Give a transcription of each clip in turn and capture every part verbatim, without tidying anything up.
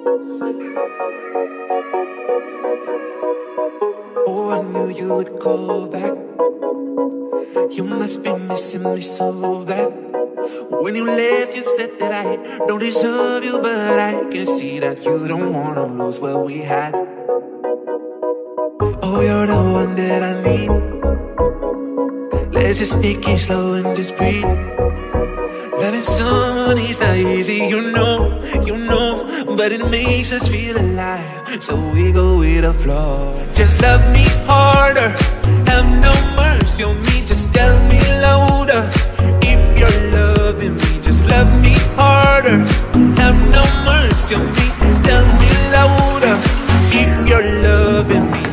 Oh, I knew you would call back. You must be missing me so bad. When you left, you said that I don't deserve you, but I can see that you don't wanna lose what we had. Oh, you're the one that I need. Let's just take it slow and just breathe. Loving someone is not easy, you know, you know, but it makes us feel alive, so we go with the flow. Just love me harder, have no mercy on me, just tell me louder. If you're loving me, just love me harder, have no mercy on me, tell me louder. If you're loving me.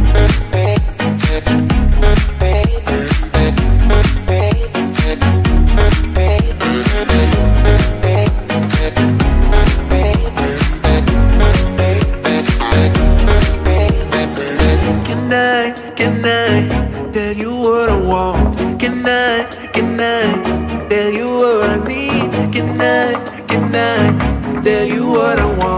Can I tell you what I want? Can I, can I tell you what I need? Can I, can I tell you what I want?